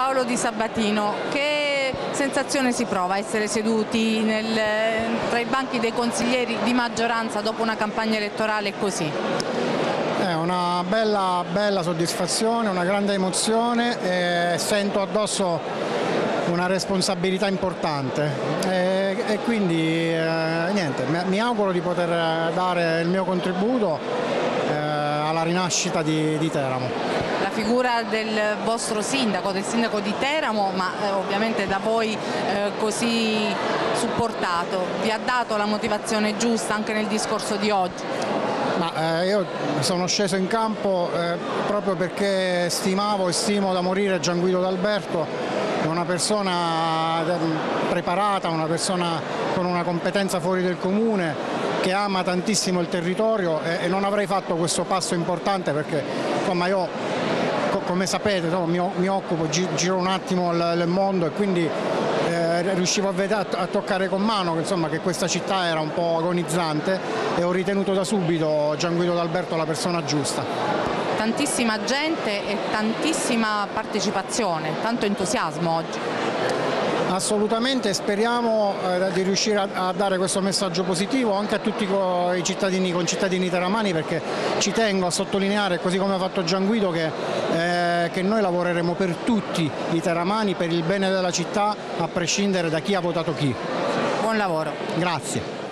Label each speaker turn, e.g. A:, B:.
A: Paolo Di Sabatino, che sensazione si prova a essere seduti tra i banchi dei consiglieri di maggioranza dopo una campagna elettorale così?
B: È una bella soddisfazione, una grande emozione e sento addosso una responsabilità importante e quindi niente, mi auguro di poter dare il mio contributo alla rinascita di Teramo.
A: La figura del vostro sindaco, del sindaco di Teramo, ma ovviamente da voi così supportato, vi ha dato la motivazione giusta anche nel discorso di oggi?
B: Io sono sceso in campo proprio perché stimavo e stimo da morire Gianguido D'Alberto, una persona preparata, una persona con una competenza fuori del comune, che ama tantissimo il territorio e non avrei fatto questo passo importante perché insomma io, come sapete, mi occupo, giro un attimo il mondo e quindi riuscivo a toccare con mano che questa città era un po' agonizzante e ho ritenuto da subito Gianguido D'Alberto la persona giusta.
A: Tantissima gente e tantissima partecipazione, tanto entusiasmo oggi.
B: Assolutamente, speriamo di riuscire a dare questo messaggio positivo anche a tutti i concittadini teramani, perché ci tengo a sottolineare, così come ha fatto Gianguido, che noi lavoreremo per tutti i teramani, per il bene della città, a prescindere da chi ha votato chi.
A: Buon lavoro.
B: Grazie.